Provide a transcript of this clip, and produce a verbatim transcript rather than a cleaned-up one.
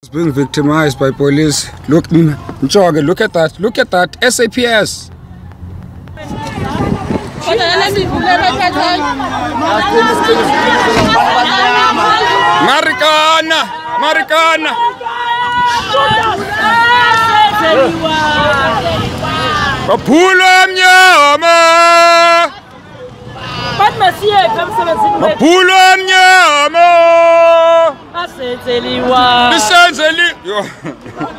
Being victimized by police. Look, Nchoge, look at that. Look at that. S A P S. Marikana! Marikana! Maphulo amnyama! Maphulo amnyama! Bisenzeli.